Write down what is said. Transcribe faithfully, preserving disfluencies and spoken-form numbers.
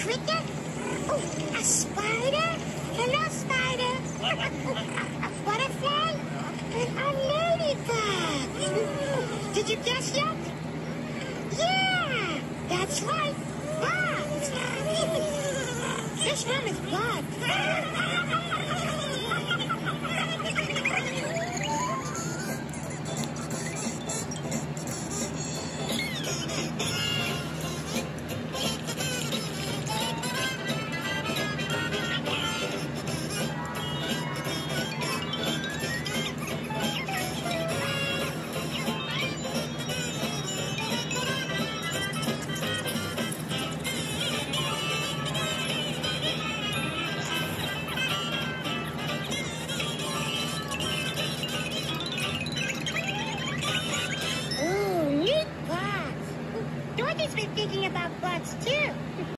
cricket? Oh, a spider? Hello, spider. A butterfly? A ladybug. Did you guess yet? Yeah, that's right. Bugs. This room is bugged. Dorothy's been thinking about bugs, too.